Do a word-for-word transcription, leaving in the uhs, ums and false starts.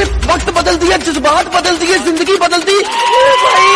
वक्त बदल दिया, जज्बात बदल दिए, जिंदगी बदल दी भाई।